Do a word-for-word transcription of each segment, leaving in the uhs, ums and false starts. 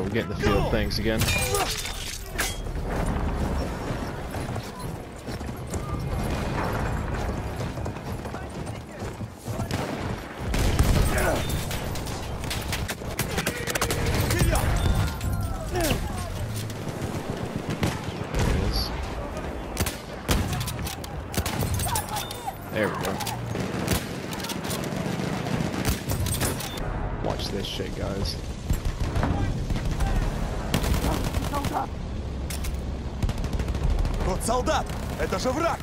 we're getting the feel of things again. There we go. Watch this shit, guys. Тот солдат! Это же враг!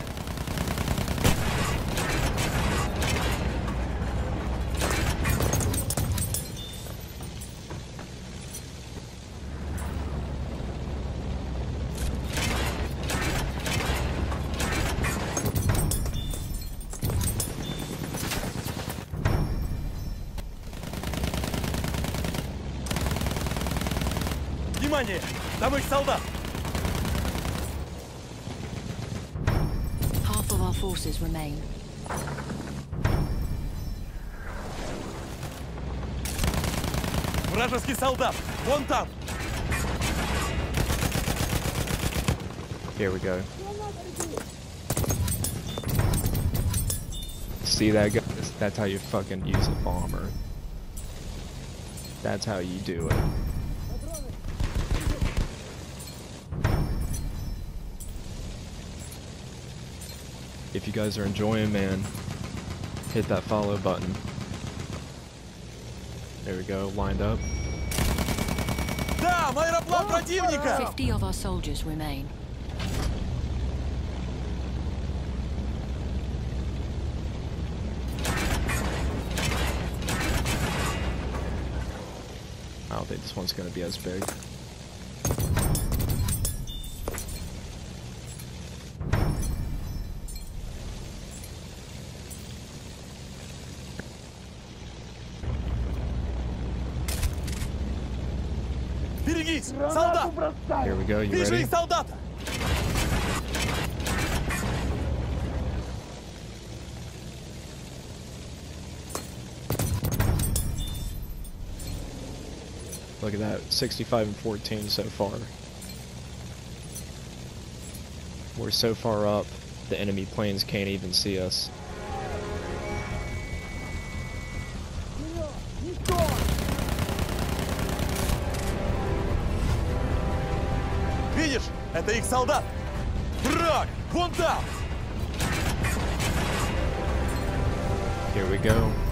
Внимание! Там их солдат! Half of our forces remain. Вражеский солдат! Вон там! Here we go. See that, guys? That's how you fucking use a bomber. That's how you do it. If you guys are enjoying, man, hit that follow button. There we go, lined up. Там аэроплан противника! Fifty of our soldiers remain. I don't think this one's gonna be as big. Берегись! Солдат! Here we go, you Вижу ready? их солдата! Look at that, sixty-five and fourteen so far. We're so far up, the enemy planes can't even see us. Видишь? Это их солдат! Враг! Вон там! Here we go.